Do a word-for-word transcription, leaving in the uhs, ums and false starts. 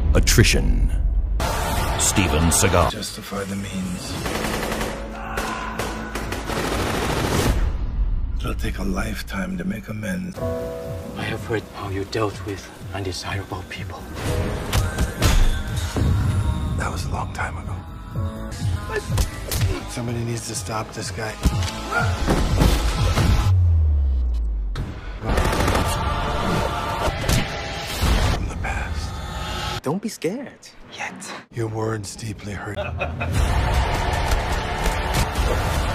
attrition. Steven Seagal. Justify the means. It'll take a lifetime to make amends. I have heard how you dealt with undesirable people. That was a long time ago. Somebody needs to stop this guy. From the past. Don't be scared. Yet. Your words deeply hurt.